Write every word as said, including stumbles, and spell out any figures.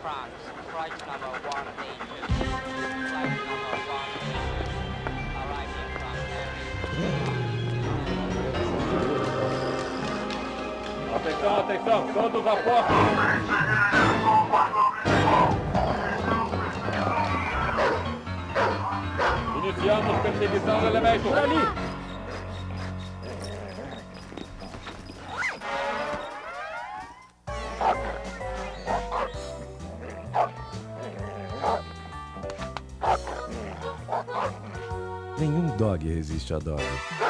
Atenção, atenção, todos a posto. Iniciamos perseguição do elemento. Por ali. Nenhum dog resiste a Dogui.